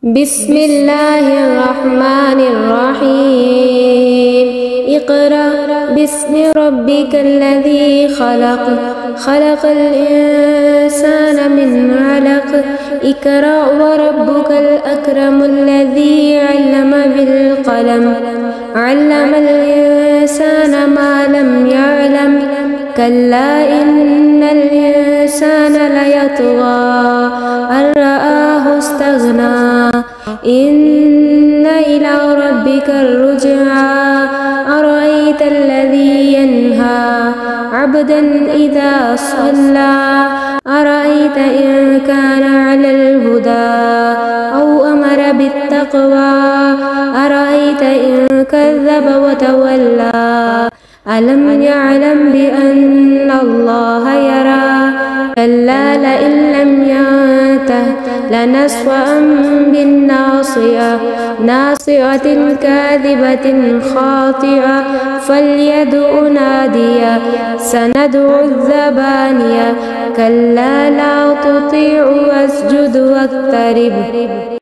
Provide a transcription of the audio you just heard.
بسم الله الرحمن الرحيم. اقرأ باسم ربك الذي خلق، خلق الإنسان من علق. اقرأ وربك الأكرم الذي علم بالقلم، علم الإنسان ما لم يعلم. كلا إن الإنسان ليطغى أن رآه استغنى، إن إلى ربك الرجعى. أرأيت الذي ينهى عبدا إذا صلى، أرأيت إن كان على الهدى أو أمر بالتقوى، أرأيت إن كذب وتولى. ألم يعلم بأن الله يرى؟ كلا لئن لم ينته لنسفعا بالناصية، ناصية كاذبة خاطئة. فليدع ناديه، سندع الزبانية. كلا لا تطيعه واسجد واقترب.